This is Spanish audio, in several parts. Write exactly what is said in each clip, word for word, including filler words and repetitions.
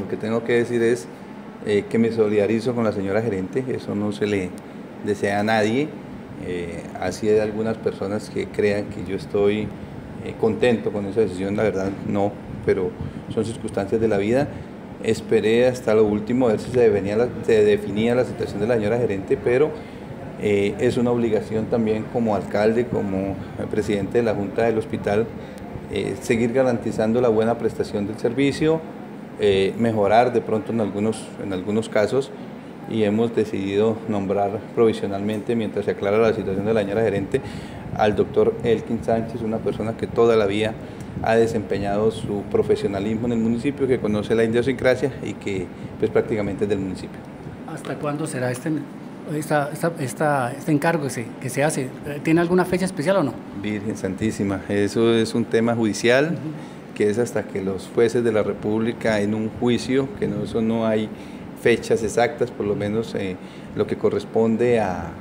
que tengo que decir es eh, que me solidarizo con la señora gerente, eso no se le desea a nadie, eh, así hay algunas personas que crean que yo estoy eh, contento con esa decisión, la verdad no, pero son circunstancias de la vida. Esperé hasta lo último a ver si se, devenía la, se definía la situación de la señora gerente, pero eh, es una obligación también como alcalde, como presidente de la Junta del Hospital, eh, seguir garantizando la buena prestación del servicio, eh, mejorar de pronto en algunos, en algunos casos, y hemos decidido nombrar provisionalmente, mientras se aclara la situación de la señora gerente, al doctor Elkin Sánchez, una persona que toda la vida ha desempeñado su profesionalismo en el municipio, que conoce la idiosincrasia y que pues prácticamente es del municipio. ¿Hasta cuándo será este, esta, esta, esta, este encargo que se, que se hace? ¿Tiene alguna fecha especial o no? Virgen Santísima, eso es un tema judicial, uh-huh, que es hasta que los jueces de la República en un juicio, que no, eso no hay fechas exactas, por lo menos eh, lo que corresponde a,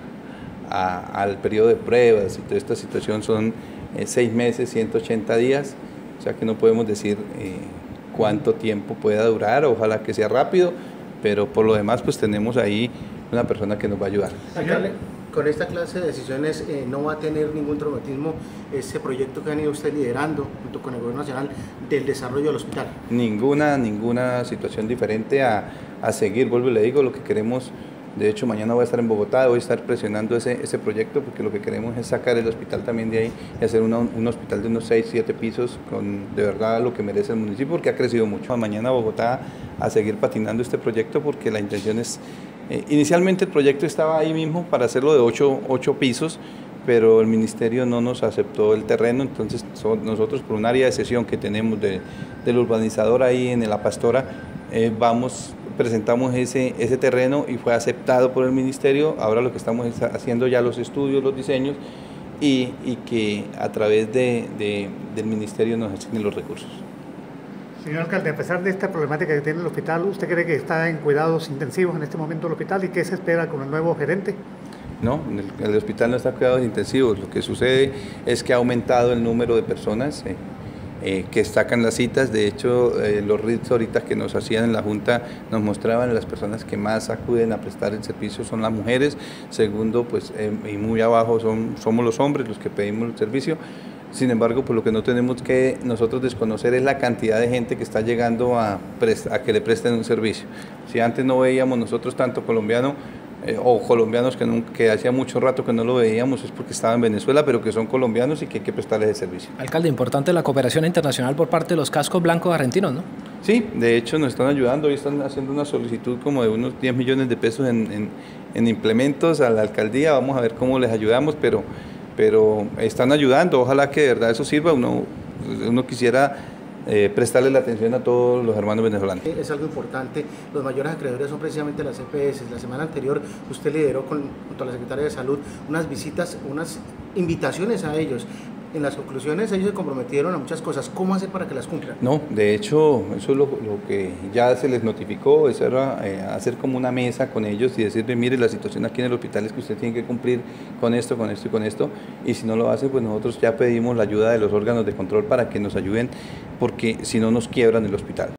a, al periodo de pruebas y toda esta situación son eh, seis meses, ciento ochenta días, o sea que no podemos decir eh, cuánto tiempo pueda durar, ojalá que sea rápido, pero por lo demás pues tenemos ahí una persona que nos va a ayudar. Alcalde, con esta clase de decisiones eh, no va a tener ningún traumatismo ese proyecto que ha venido usted liderando junto con el Gobierno Nacional del desarrollo del hospital. Ninguna, ninguna situación diferente a, a seguir, vuelvo y le digo, lo que queremos, de hecho mañana voy a estar en Bogotá, voy a estar presionando ese, ese proyecto porque lo que queremos es sacar el hospital también de ahí y hacer una, un hospital de unos seis, siete pisos con de verdad lo que merece el municipio porque ha crecido mucho. Mañana a Bogotá a seguir patinando este proyecto porque la intención es, eh, inicialmente el proyecto estaba ahí mismo para hacerlo de ocho, ocho pisos, pero el ministerio no nos aceptó el terreno, entonces son, nosotros por un área de sesión que tenemos de, del urbanizador ahí en La Pastora, eh, vamos, presentamos ese, ese terreno y fue aceptado por el ministerio. Ahora lo que estamos es haciendo ya los estudios, los diseños y, y que a través de, de, del ministerio nos asignen los recursos. Señor alcalde, a pesar de esta problemática que tiene el hospital, ¿usted cree que está en cuidados intensivos en este momento el hospital y qué se espera con el nuevo gerente? No, el, el hospital no está en cuidados intensivos, lo que sucede es que ha aumentado el número de personas eh, eh, que sacan las citas. De hecho, eh, los R I Ts ahorita que nos hacían en la Junta nos mostraban las personas que más acuden a prestar el servicio son las mujeres, segundo, pues eh, y muy abajo son, somos los hombres los que pedimos el servicio. Sin embargo, pues lo que no tenemos que nosotros desconocer es la cantidad de gente que está llegando a, a que le presten un servicio. Si antes no veíamos nosotros tanto colombiano, Eh, o colombianos que, no, que hacía mucho rato que no lo veíamos, es porque estaban en Venezuela, pero que son colombianos y que hay que prestarles el servicio. Alcalde, importante la cooperación internacional por parte de los cascos blancos argentinos, ¿no? Sí, de hecho nos están ayudando, hoy están haciendo una solicitud como de unos diez millones de pesos en, en, en implementos a la alcaldía, vamos a ver cómo les ayudamos, pero, pero están ayudando, ojalá que de verdad eso sirva, uno, uno quisiera Eh, prestarle la atención a todos los hermanos venezolanos. Es algo importante, los mayores acreedores son precisamente las E P S. La semana anterior usted lideró con, junto a la Secretaria de Salud unas visitas, unas invitaciones a ellos. En las conclusiones ellos se comprometieron a muchas cosas. ¿Cómo hacer para que las cumplan? No, de hecho, eso es lo, lo que ya se les notificó, eso era eh, hacer como una mesa con ellos y decirle, mire, la situación aquí en el hospital es que usted tiene que cumplir con esto, con esto y con esto, y si no lo hace, pues nosotros ya pedimos la ayuda de los órganos de control para que nos ayuden, porque si no nos quiebran el hospital.